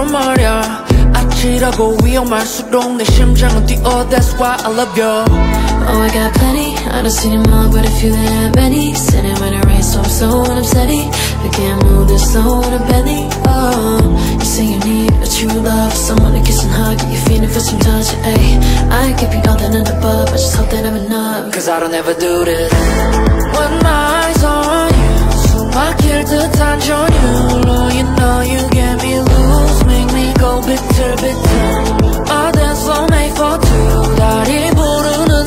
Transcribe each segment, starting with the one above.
말야 아찔하고 위험할수록 내 심장은 뛰어 That's why I love you. Oh, I got plenty. I don't see them all, but I feel that many. Sitting when it rains, so I'm slow and I'm steady. I can't move this slow in a belly. Oh, you say you need a true love, someone to kiss and hug. You're feeling for some touch, ayy. I give you all that and above. I just hope that I'm enough, cause I don't ever do this. When my eyes on you, 숨막힐 듯한 전율로 you know you get me loose, make me go bitter bitter. I dance so made for two. 다리 부르는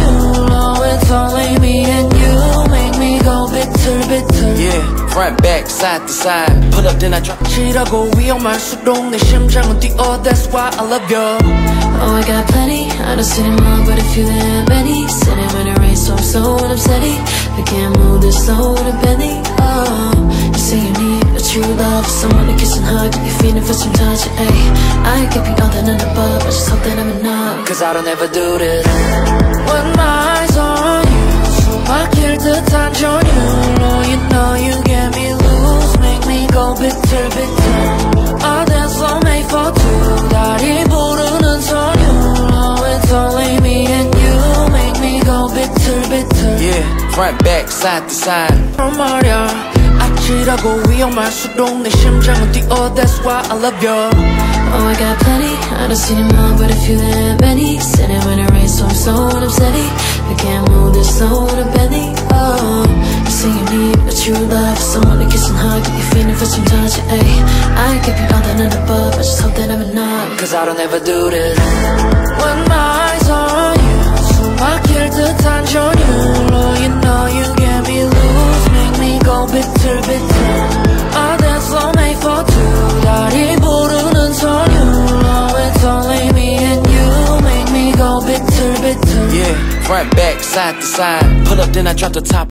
전율로 it's only me and you, make me go bitter bitter. Yeah, front back side to side, pull up then I drop. 아찔하고 위험할수록 내 심장은 뛰어 That's why I love you. Oh, I got plenty. I don't see them all, but I feel that many. Sitting when it rains, so I'm slow and I'm steady. I can't move this slow in a belly. Oh, you say you need a true love, someone to kiss and hug. You're feeling for some touch, ayy. I give you all that and above. I just hope that I'm enough, cause I don't ever do this. When my eyes on you, 숨막힐 듯한 전율로 you know you get me loose, make me go bitter bitter. I dance so made for two. 다리 부르는 전율로 it's only me and you, make me go bitter bitter. Yeah, front back side to side. 말야 아찔하고 위험할수록 내 심장은 뛰어 That's why I love you. Oh, I got plenty. I don't see them all, but I feel that many. Sitting when it rains, so I'm slow and I'm steady. I can't move this slow in a belly. Oh, you say you need a true love, someone to kiss and hug. You're feeling for some touch, ayy. I give you all that and above. I just hope that I'm enough, cause I don't ever do this. When my eyes on you, 숨막힐 듯한 전율로 you know you get me loose, make me go bitter bitter. I dance so made for two. 다리 부르는 전율로 it's only me and you, make me go bitter bitter. Yeah, front back side to side, pull up then I drop the top.